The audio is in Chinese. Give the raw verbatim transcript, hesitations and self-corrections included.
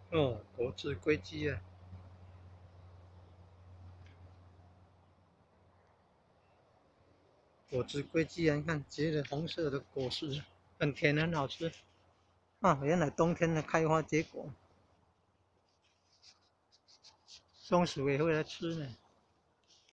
哦，果子龟鸡啊，果子龟鸡啊，你看结了红色的果实，很甜，很好吃啊。原来冬天的开花结果，松鼠也会来吃呢。